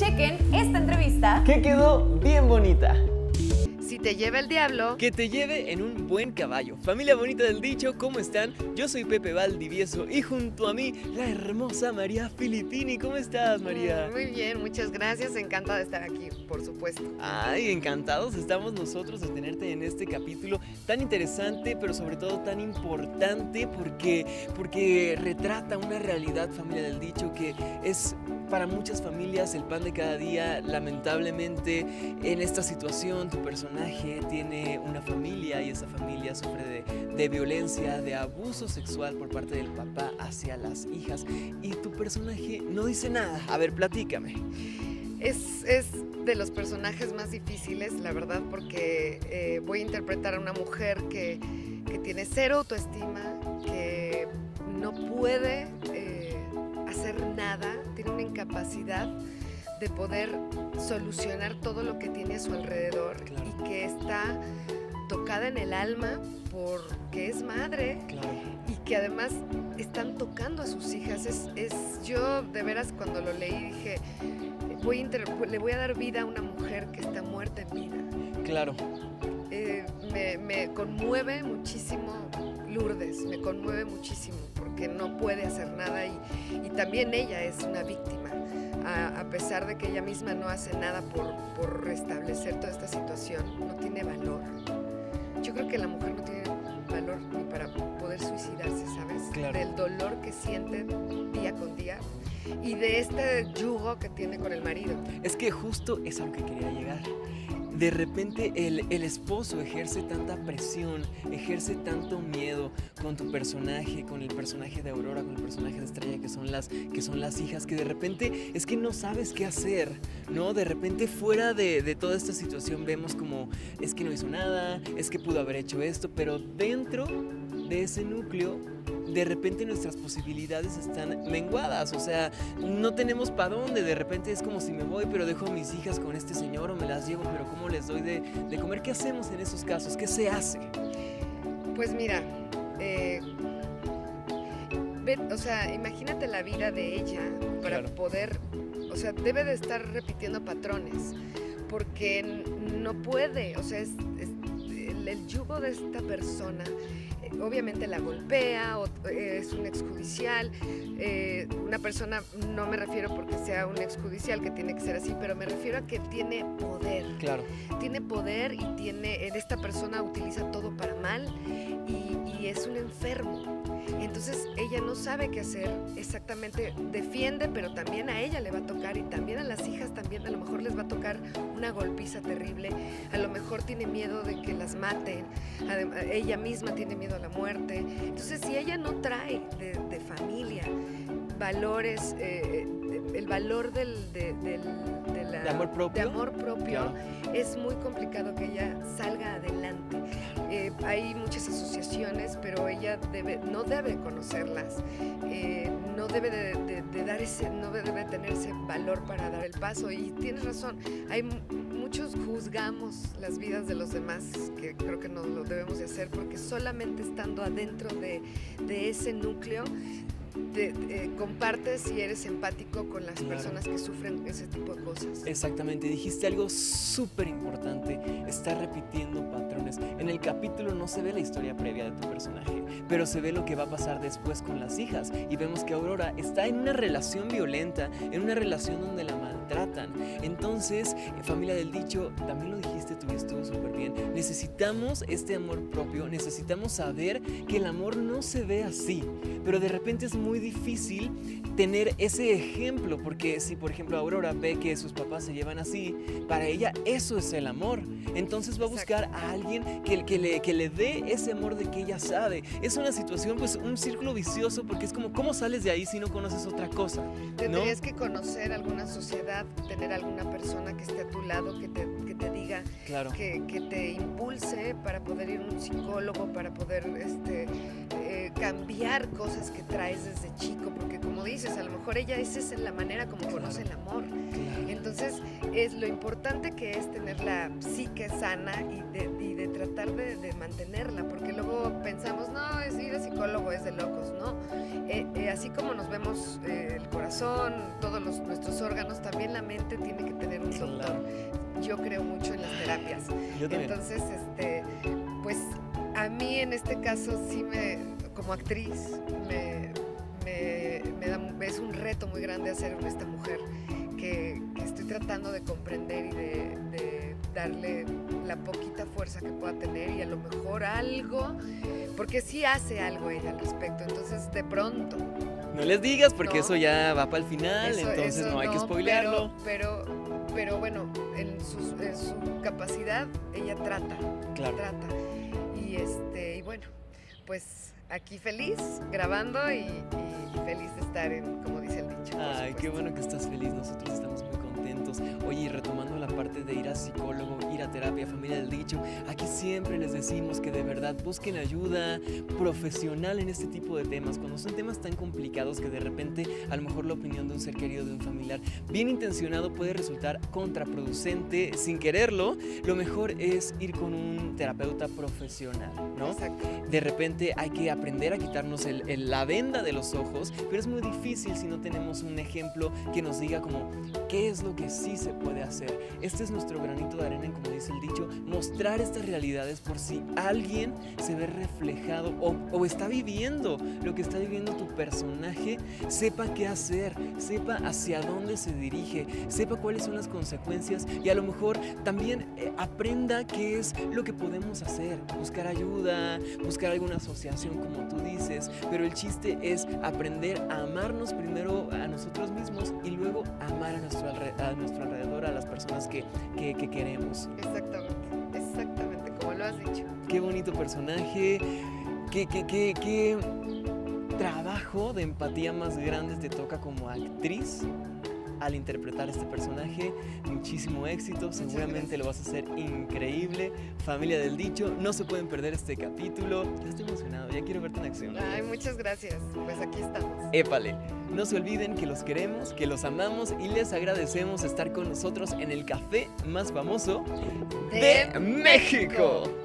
chequen esta entrevista que quedó bien bonita. Si te lleva el diablo, Que te lleve en un buen caballo. Familia bonita del dicho, ¿cómo están? Yo soy Pepe Valdivieso y junto a mí la hermosa María Filippini. ¿Cómo estás, María? Muy bien, muchas gracias. Encantada de estar aquí, por supuesto. Ay, encantados estamos nosotros de tenerte en este capítulo tan interesante, pero sobre todo tan importante porque retrata una realidad, familia del dicho, que es para muchas familias el pan de cada día. Lamentablemente, en esta situación tu personaje tiene una familia y esa familia sufre de violencia, de abuso sexual por parte del papá hacia las hijas y tu personaje no dice nada. A ver, platícame. Es de los personajes más difíciles, la verdad, porque voy a interpretar a una mujer que tiene cero autoestima, que no puede hacer nada, tiene una incapacidad de poder solucionar todo lo que tiene a su alrededor. Claro. Y que está tocada en el alma porque es madre. Claro. Y que además están tocando a sus hijas. Yo de veras cuando lo leí dije, le voy a dar vida a una mujer que está muerta en vida. Claro. Me conmueve muchísimo Lourdes, me conmueve muchísimo porque no puede hacer nada y también ella es una víctima, a pesar de que ella misma no hace nada por restablecer toda esta situación, no tiene valor. Yo creo que la mujer no tiene valor ni para poder suicidarse, ¿sabes? Claro. Del dolor que siente día con día y de este yugo que tiene con el marido. Es que justo es a lo que quería llegar. De repente el esposo ejerce tanta presión, ejerce tanto miedo con tu personaje, con el personaje de Aurora, con el personaje de Estrella, que son las hijas, que de repente es que no sabes qué hacer, ¿no? De repente fuera de toda esta situación vemos como es que no hizo nada, es que pudo haber hecho esto, pero dentro de ese núcleo de repente nuestras posibilidades están menguadas, o sea, no tenemos para dónde. De repente es como si me voy, pero dejo a mis hijas con este señor o me las llevo, pero ¿cómo les doy de comer? ¿Qué hacemos en esos casos? ¿Qué se hace? Pues mira, o sea, imagínate la vida de ella para Claro. poder, o sea, debe de estar repitiendo patrones, porque no puede, o sea, el yugo de esta persona. Obviamente la golpea, es un exjudicial, una persona, no me refiero porque sea un exjudicial que tiene que ser así, pero me refiero a que tiene poder. Claro. Tiene poder y esta persona utiliza todo para mal y es un enfermo. Entonces ella no sabe qué hacer exactamente, defiende, pero también a ella le va a tocar y también a las hijas también a lo mejor les va a tocar una golpiza terrible, a lo mejor tiene miedo de que las maten, ella misma tiene miedo a la muerte. Entonces si ella no trae de familia valores, el valor de amor propio, Claro. es muy complicado que ella salga adelante. Hay muchas asociaciones, pero ella no debe conocerlas, no debe no debe tener ese valor para dar el paso. Y tienes razón, muchos juzgamos las vidas de los demás, que creo que no lo debemos de hacer, porque solamente estando adentro de ese núcleo compartes y eres empático con las Claro. personas que sufren ese tipo de cosas. Exactamente, dijiste algo súper importante, está repitiendo patrones. En el capítulo no se ve la historia previa de tu personaje, pero se ve lo que va a pasar después con las hijas y vemos que Aurora está en una relación violenta, en una relación donde la maltratan. Entonces, familia del dicho, también lo dijiste tú y estuvo súper bien, necesitamos este amor propio, necesitamos saber que el amor no se ve así, pero de repente es muy difícil tener ese ejemplo, porque si por ejemplo Aurora ve que sus papás se llevan así, para ella eso es el amor. Entonces va a buscar a alguien que le dé ese amor de que ella sabe. Es una situación, pues un círculo vicioso, porque es como, ¿cómo sales de ahí si no conoces otra cosa? Tendrías que conocer alguna sociedad, tener alguna persona que esté a tu lado, que te diga, Claro. que te impulse para poder ir a un psicólogo, para poder cambiar cosas que traes desde chico, porque como dices, a lo mejor esa es la manera como conoce el amor. Claro. Entonces, lo importante que es tener la psique sana y de de tratar de mantenerla, porque luego pensamos, no, es ir al psicólogo es de locos, ¿no? Así como nos vemos el corazón, todos nuestros órganos, también la mente tiene que tener un doctor. Claro. Yo creo mucho en las terapias. Yo también. Entonces, pues a mí en este caso sí como actriz, es un reto muy grande hacer esta mujer que estoy tratando de comprender y de darle la poquita fuerza que pueda tener y a lo mejor algo, porque sí hace algo ella al respecto, entonces de pronto. No les digas porque No. eso ya va para el final, entonces eso no hay que spoilearlo. Pero bueno, en su capacidad ella trata. Claro. Y bueno, pues aquí feliz grabando y feliz de estar como dice el dicho. Ay, qué bueno que estás feliz, nosotros estamos muy contentos. Oye, y retomando la parte de ir a psicólogo, ir a terapia, familia del dicho, aquí siempre les decimos que de verdad busquen ayuda profesional en este tipo de temas, cuando son temas tan complicados que de repente a lo mejor la opinión de un ser querido, de un familiar, bien intencionado puede resultar contraproducente sin quererlo. Lo mejor es ir con un terapeuta profesional, ¿no? Exacto. De repente hay que aprender a quitarnos la venda de los ojos, pero es muy difícil si no tenemos un ejemplo que nos diga como qué es lo que sí se puede hacer. Este es nuestro granito de arena, como dice el dicho, mostrar estas realidades por si alguien se ve reflejado o está viviendo lo que está viviendo tu personaje, sepa qué hacer, sepa hacia dónde se dirige, sepa cuáles son las consecuencias y a lo mejor también aprenda qué es lo que podemos hacer, buscar ayuda, buscar alguna asociación como tú dices, pero el chiste es aprender a amarnos primero a nosotros mismos y luego amar a nuestro alrededor, a las personas que queremos. Exactamente, como lo has dicho. Qué bonito personaje, qué trabajo de empatía más grande te toca como actriz al interpretar este personaje. Muchísimo éxito, seguramente lo vas a hacer increíble. Familia del dicho, no se pueden perder este capítulo. Ya estoy emocionado, ya quiero verte en acción. Ay, muchas gracias, pues aquí estamos. Épale, no se olviden que los queremos, que los amamos y les agradecemos estar con nosotros en el café más famoso de México.